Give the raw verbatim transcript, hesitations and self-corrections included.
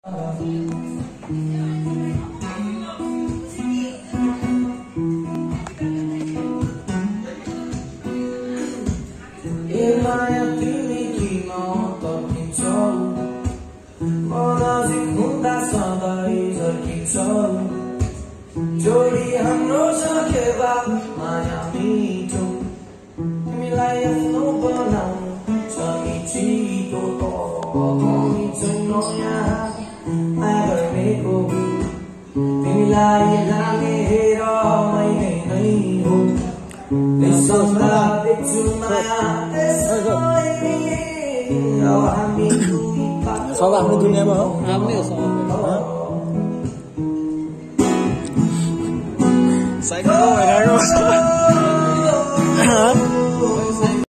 जोडी हाम्रो सकेवा माया मिठो तिमीलाई आफ्नो बनाउनु छ नि छिटो पनि छैन यहाँ आगर्नेको तिमीलाई लागेर मैले नै हो त्यसमा देख्छु माया त्यसमै हामी सब आफ्नो दुनियाँमा हो आफ्नै हो साइकल